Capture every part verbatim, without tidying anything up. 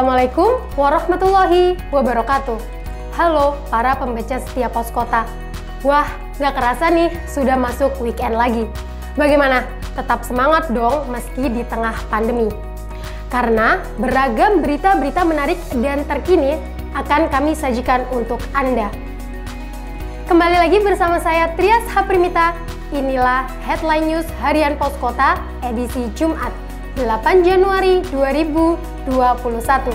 Assalamualaikum warahmatullahi wabarakatuh. Halo para pembaca setia Pos Kota. Wah, nggak kerasa nih sudah masuk weekend lagi. Bagaimana? Tetap semangat dong meski di tengah pandemi. Karena beragam berita-berita menarik dan terkini akan kami sajikan untuk Anda. Kembali lagi bersama saya Trias Haprimita. Inilah Headline News Harian Pos Kota edisi Jumat delapan Januari dua ribu dua puluh satu.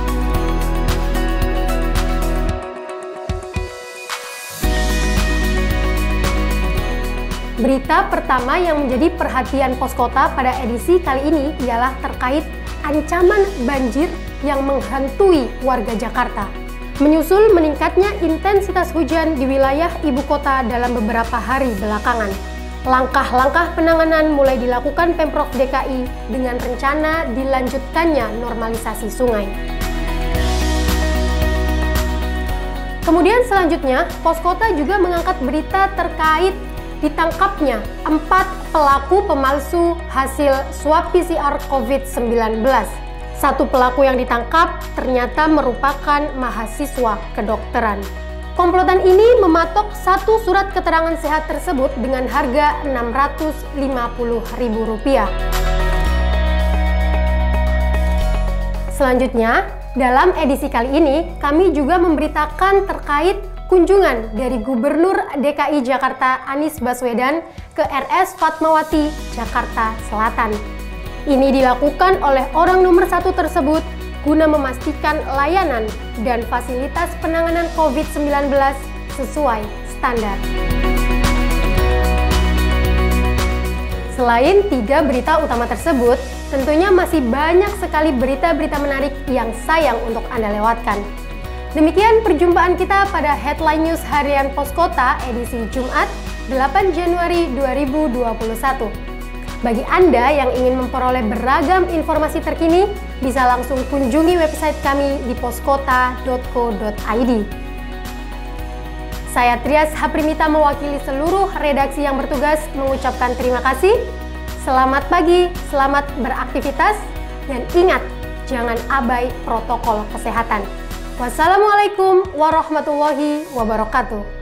Berita pertama yang menjadi perhatian Pos Kota pada edisi kali ini ialah terkait ancaman banjir yang menghantui warga Jakarta. Menyusul meningkatnya intensitas hujan di wilayah ibu kota dalam beberapa hari belakangan. Langkah-langkah penanganan mulai dilakukan Pemprov D K I dengan rencana dilanjutkannya normalisasi sungai. Kemudian selanjutnya, Pos Kota juga mengangkat berita terkait ditangkapnya empat pelaku pemalsu hasil swab P C R COVID sembilan belas. Satu pelaku yang ditangkap ternyata merupakan mahasiswa kedokteran. Komplotan ini mematok satu surat keterangan sehat tersebut dengan harga enam ratus lima puluh ribu rupiah. Selanjutnya, dalam edisi kali ini kami juga memberitakan terkait kunjungan dari Gubernur D K I Jakarta Anies Baswedan ke R S Fatmawati, Jakarta Selatan. Ini dilakukan oleh orang nomor satu tersebut guna memastikan layanan dan fasilitas penanganan COVID sembilan belas sesuai standar. Selain tiga berita utama tersebut, tentunya masih banyak sekali berita-berita menarik yang sayang untuk Anda lewatkan. Demikian perjumpaan kita pada Headline News Harian Pos Kota edisi Jumat delapan Januari dua ribu dua puluh satu. Bagi Anda yang ingin memperoleh beragam informasi terkini, bisa langsung kunjungi website kami di poskota dot co dot i d. Saya Trias Haprimita mewakili seluruh redaksi yang bertugas mengucapkan terima kasih. Selamat pagi, selamat beraktivitas, dan ingat, jangan abai protokol kesehatan. Wassalamualaikum warahmatullahi wabarakatuh.